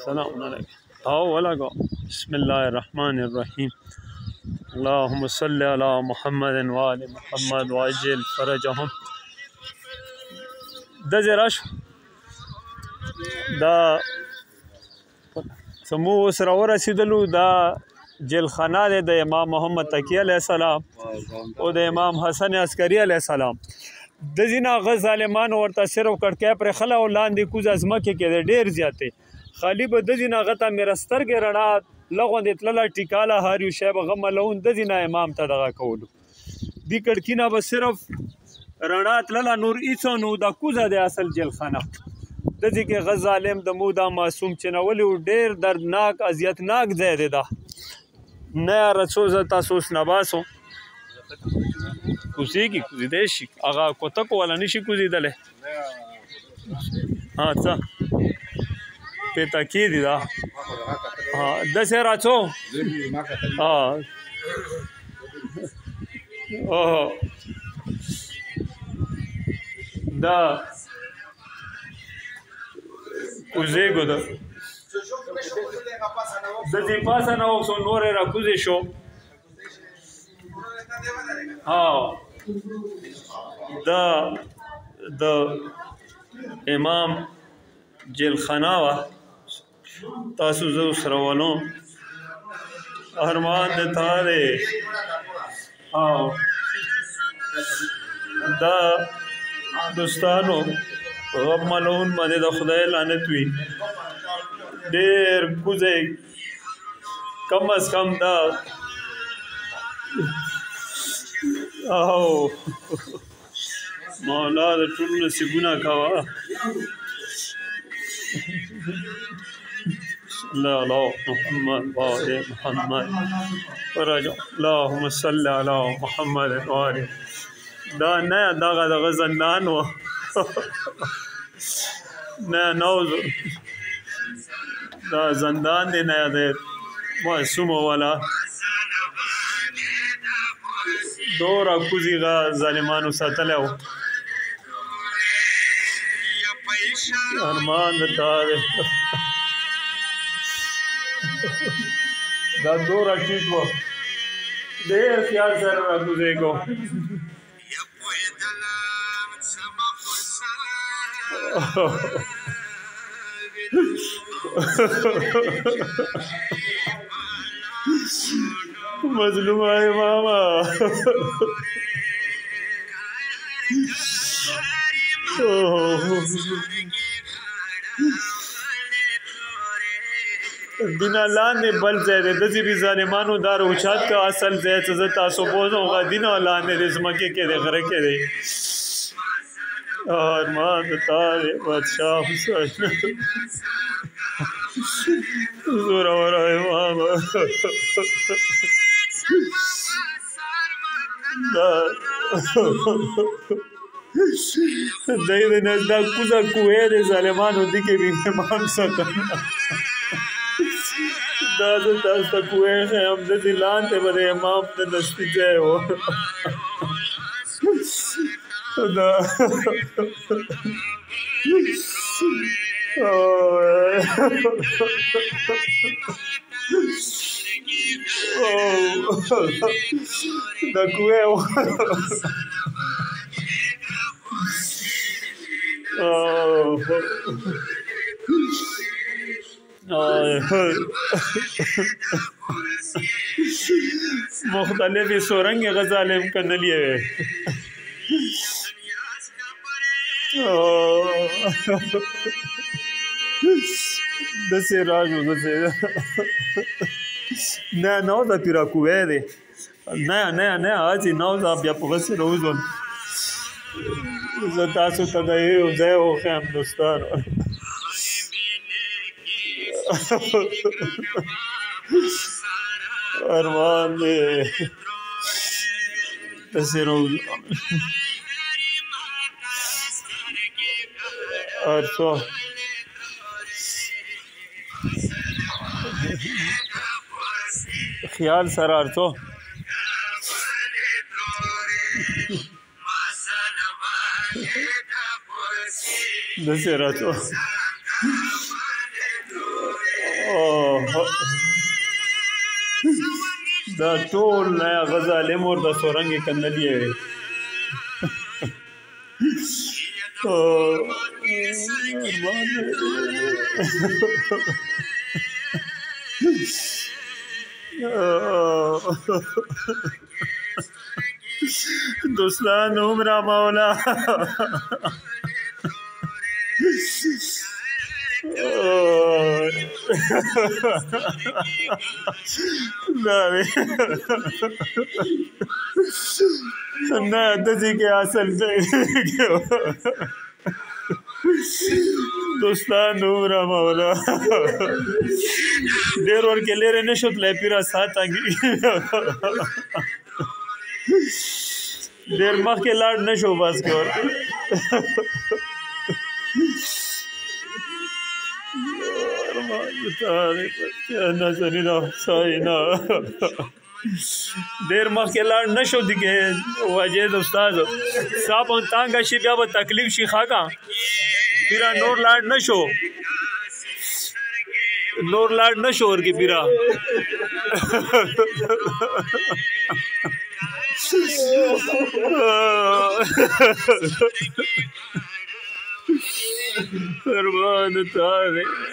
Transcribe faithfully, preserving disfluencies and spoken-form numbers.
سلام علیکم. او ولګو بسم الله الرحمن الرحیم. اللهم صل علی محمد و آل محمد واجل فرجهم. د زراش دا سمو سره ورسېدلو دا جیلخانه د امام محمد تقی علیه السلام او د امام حسن عسکری علیه السلام. د ځینې هغه ظالمانو ورته صرف کړکۍ پرې خله او لاندې کوز ځمکې کې د ډېر زیاتې خالي به د ځینې هغه ته مې سترګې رڼا لغوندې تلله ټیکاله هر یو شی به هغه ملون د ځینې امام ته دغه کولو دې کړکي نه به صرف رڼا تلله نور هېڅ نو دا کوزه دی اصل جیلخانه د دې کې هغه ظالم د مو دا معصوم چینولي و ډېر دردناک اذیتناک ځای دی دا نه یاره څو زه تاسو اوس نه باسو کوزېږي کوزېدی شي هغه کوتکو والا نه شي کوزېدلی ها څه پیتاکي دي دا داسې راڅو دا کوزېږو ده د دې پاسه نه اوسو نورې راکوزې شو دا د امام جیلخانه وه تاسو زه سره ولوم ارمان د تا دی دا دوستانو غم ملون باندې د خدای لعنت وي ډېر کوزی کم از کم دا او مولا د ټولو نصیبونه کوه لا لا محمد وآل محمد ورجع اللهم صل على محمد وآل دا نه دغه دغه زندان و نه نوز دا زندان دی نه دی معصومه والا دوره کوزي غا ظالمانو ساتلی و ارمان د تا دی دا دوره ټیټ و ډېر خیال سره راکوزېږو مظلوم آئے ماما دینا لاندې بل ځای دی داسې بې ظالمانو دا روچات که اصل ځای څه زه تاسو پوهځم هغه دینا لاندې دی ځمکې کې دی غره کې دی ارمان د تا دی بادشاه حسین زورور امام دای د نزدا کوزه کوه د ظالمانو دي کې امام سکه دا د تاسو کوه هم د دلان ته بده امام د نستی ځای و دا دا کوه مختلفی سورنگ غزالم کنلی ہے دسې راجو دسې نه نوزه پیرا کوه دی نه نه نه آجی نوزه بیا په غسې روزم زه تاسو ته د یو ځای وښیم دوستانو ارمان دی دسې روزم ارڅو خیال سره ارڅو دسې راڅو دا ټول نه غزالم ورته سورنګې کندلې وې دوستان عمره مولا نه دسی کې اصل دوستان عمره مولا ډېر ورکې لرې نه شو تللی پیره ساتنګي ډېر مخکې لاړ نه شو بس کې ورته نازنینه ساینا ډېر مخکې لاړ نه شو دي کې وجه د استاد صاحب تانګه شي بیا به تکلیف شي خاکا پیرا نور لاړ نه شو نور لاړ نه شو ورګي پیرا قربان تاره